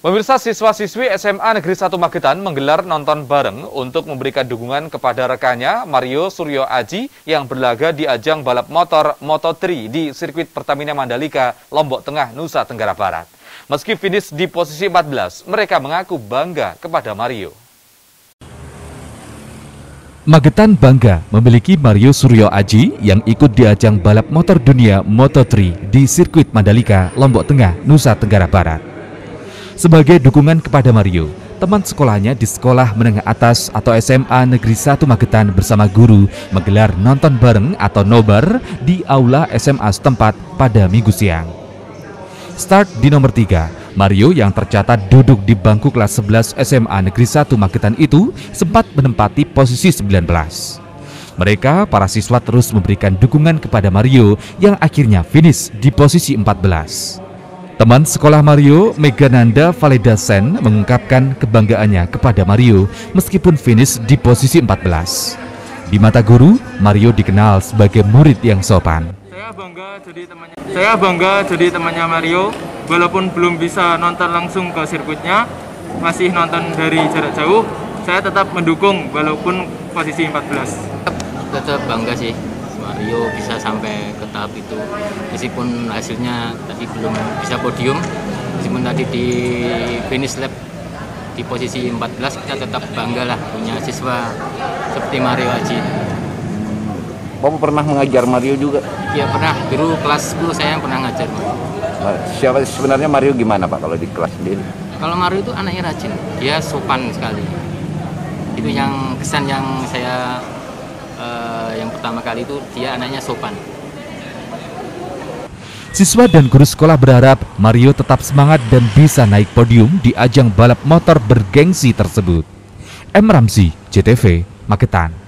Pemirsa, siswa-siswi SMA Negeri 1 Magetan menggelar nonton bareng untuk memberikan dukungan kepada rekannya Mario Suryo Aji yang berlaga di ajang balap motor Moto3 di sirkuit Pertamina Mandalika, Lombok Tengah, Nusa Tenggara Barat. Meski finish di posisi 14, mereka mengaku bangga kepada Mario. Magetan bangga memiliki Mario Suryo Aji yang ikut di ajang balap motor dunia Moto3 di sirkuit Mandalika, Lombok Tengah, Nusa Tenggara Barat. Sebagai dukungan kepada Mario, teman sekolahnya di Sekolah Menengah Atas atau SMA Negeri 1 Magetan bersama guru menggelar nonton bareng atau nobar di aula SMA setempat pada Minggu siang. Start di nomor 3, Mario yang tercatat duduk di bangku kelas 11 SMA Negeri 1 Magetan itu sempat menempati posisi 19. Mereka, para siswa, terus memberikan dukungan kepada Mario yang akhirnya finish di posisi 14. Teman sekolah Mario, Megananda Valedasen, mengungkapkan kebanggaannya kepada Mario meskipun finish di posisi 14. Di mata guru, Mario dikenal sebagai murid yang sopan. Saya bangga jadi temannya Mario, walaupun belum bisa nonton langsung ke sirkuitnya, masih nonton dari jarak jauh, saya tetap mendukung walaupun posisi 14. Tetap bangga sih. Mario bisa sampai ke tahap itu, meskipun hasilnya tadi belum bisa podium, meskipun tadi di finish lap di posisi 14, kita tetap bangga lah punya siswa seperti Mario Aji. Bapak pernah mengajar Mario juga? Iya pernah, dulu kelas 10 saya yang pernah ngajar Mario. Siapa sebenarnya Mario gimana Pak kalau di kelas sendiri? Kalau Mario itu anaknya rajin, dia sopan sekali. Itu yang kesan yang saya yang pertama kali itu dia anaknya sopan. Siswa dan guru sekolah berharap Mario tetap semangat dan bisa naik podium di ajang balap motor bergengsi tersebut. M. Ramzi, JTV, Magetan.